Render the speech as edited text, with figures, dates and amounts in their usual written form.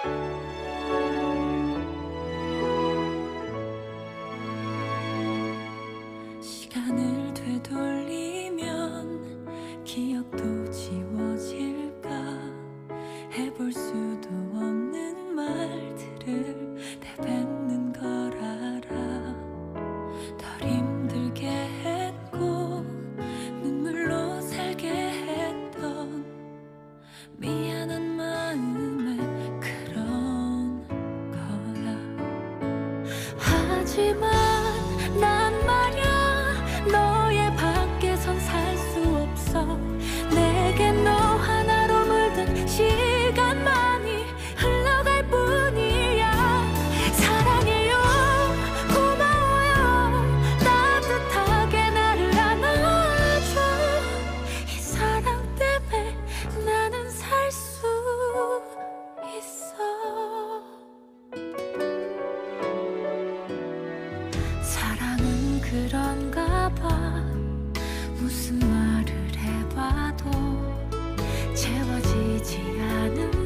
시간을 되돌리면 기억도 지워질까. 해볼 수도 없는 말들을 내뱉는 걸 알아. 덜 힘들게 했고 눈물로 살게 했던 미안한 마음에 그런 거야. 하지만 난 말야 너의 밖에선 살 수 없어. 내게 너 하나로 물든 시간만이 흘러갈 뿐이야. 사랑해요, 고마워요, 따뜻하게 나를 안아줘. 이 사랑 때문에 나는 살 수 있어. 사랑은 그런가 봐. 무슨 말을 해봐도 채워지지 않은